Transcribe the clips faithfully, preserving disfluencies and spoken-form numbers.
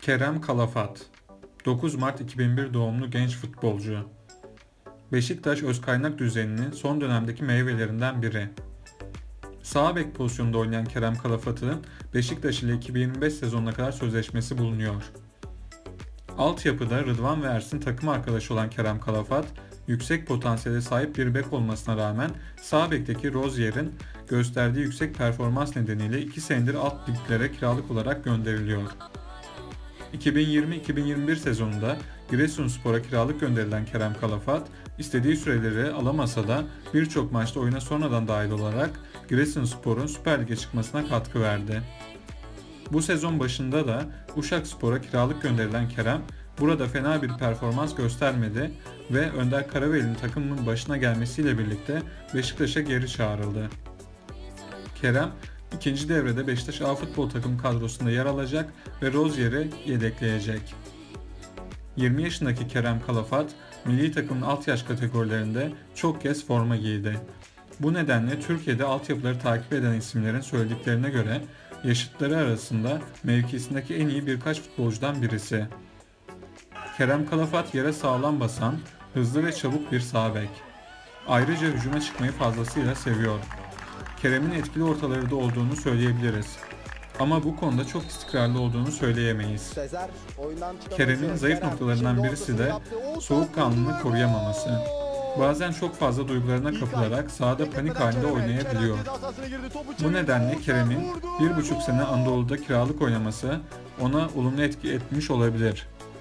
Kerem Kalafat, dokuz Mart iki bin bir doğumlu genç futbolcu. Beşiktaş özkaynak düzeninin son dönemdeki meyvelerinden biri. Sağ bek pozisyonunda oynayan Kerem Kalafat'ın Beşiktaş ile iki bin yirmi beş sezonuna kadar sözleşmesi bulunuyor. Altyapıda Rıdvan ve Ersin takım arkadaşı olan Kerem Kalafat, yüksek potansiyele sahip bir bek olmasına rağmen sağ bekteki Rozier'in gösterdiği yüksek performans nedeniyle iki senedir alt liglere kiralık olarak gönderiliyor. iki bin yirmi iki bin yirmi bir sezonunda Giresunspor'a kiralık gönderilen Kerem Kalafat, istediği süreleri alamasa da birçok maçta oyuna sonradan dahil olarak Giresunspor'un Süper Lig'e çıkmasına katkı verdi. Bu sezon başında da Uşakspor'a kiralık gönderilen Kerem, burada fena bir performans göstermedi ve Önder Karaveli'nin takımın başına gelmesiyle birlikte Beşiktaş'a geri çağrıldı. Kerem, ikinci devrede Beşiktaş A futbol takım kadrosunda yer alacak ve Rozier'i yedekleyecek. yirmi yaşındaki Kerem Kalafat, milli takımın alt yaş kategorilerinde çok kez forma giydi. Bu nedenle Türkiye'de altyapıları takip eden isimlerin söylediklerine göre yaşıtları arasında mevkisindeki en iyi birkaç futbolcudan birisi. Kerem Kalafat yere sağlam basan, hızlı ve çabuk bir sağ bek. Ayrıca hücuma çıkmayı fazlasıyla seviyor. Kerem'in etkili ortaları da olduğunu söyleyebiliriz. Ama bu konuda çok istikrarlı olduğunu söyleyemeyiz. Kerem'in zayıf noktalarından birisi de soğukkanlılığını koruyamaması. Bazen çok fazla duygularına kapılarak sahada panik halinde oynayabiliyor. Bu nedenle Kerem'in bir buçuk sene Anadolu'da kiralık oynaması ona olumlu etki etmiş olabilir.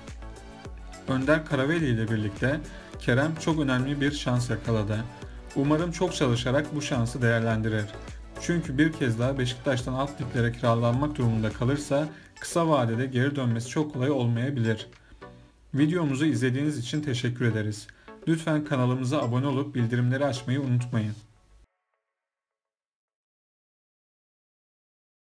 Önder Karaveli ile birlikte Kerem çok önemli bir şans yakaladı. Umarım çok çalışarak bu şansı değerlendirir. Çünkü bir kez daha Beşiktaş'tan alt liglere kiralanmak durumunda kalırsa kısa vadede geri dönmesi çok kolay olmayabilir. Videomuzu izlediğiniz için teşekkür ederiz. Lütfen kanalımıza abone olup bildirimleri açmayı unutmayın.